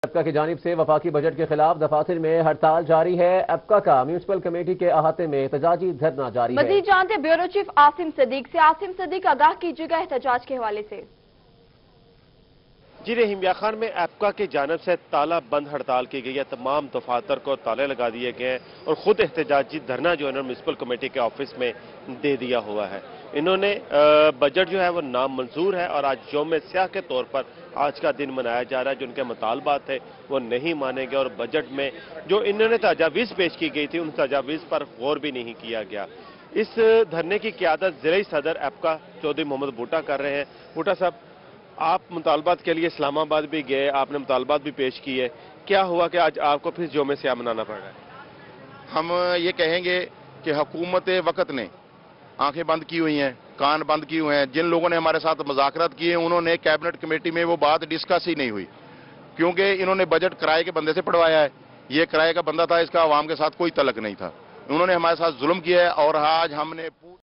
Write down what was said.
एप्का की जानिब से वफाकी बजट के खिलाफ दफातर में हड़ताल जारी है। एप्का का म्यूनसिपल कमेटी के अहाते में एहतजाजी धरना जारी है। मजीद जानते ब्यूरो चीफ आसिम सदीक से। आसिम सदीक, आगाह कीजिएगा एहतजाज के हवाले से। जी रहीम खान में एप्का की जानब से ताला बंद हड़ताल की गई है। तमाम दफातर को ताले लगा दिए गए हैं और खुद एहतजाजी धरना जो है म्यूनसिपल कमेटी के ऑफिस में दे दिया हुआ है। इन्होंने बजट जो है वो नामंजूर है और आज यौम स्याह के तौर पर आज का दिन मनाया जा रहा है। जो उनके मुतालबात थे वो नहीं माने गए और बजट में जो इन्होंने तजावीज़ पेश की गई थी उन तजावीज़ पर गौर भी नहीं किया गया। इस धरने की क़यादत ज़िला सदर एप्का चौधरी मोहम्मद बूटा कर रहे हैं। बूटा साहब, आप मुतालबात के लिए इस्लामाबाद भी गए, आपने मुतालबात भी पेश किए, क्या हुआ कि आज आपको फिर यौम स्याह मनाना पड़ रहा है? हम ये कहेंगे कि हुकूमत वक्त ने आंखें बंद की हुई हैं, कान बंद किए हुए हैं। जिन लोगों ने हमारे साथ मुज़ाकरात किए उन्होंने कैबिनेट कमेटी में वो बात डिस्कस ही नहीं हुई, क्योंकि इन्होंने बजट किराए के बंदे से पढ़वाया है। ये किराए का बंदा था, इसका आवाम के साथ कोई तलक नहीं था। उन्होंने हमारे साथ जुल्म किया है और आज हमने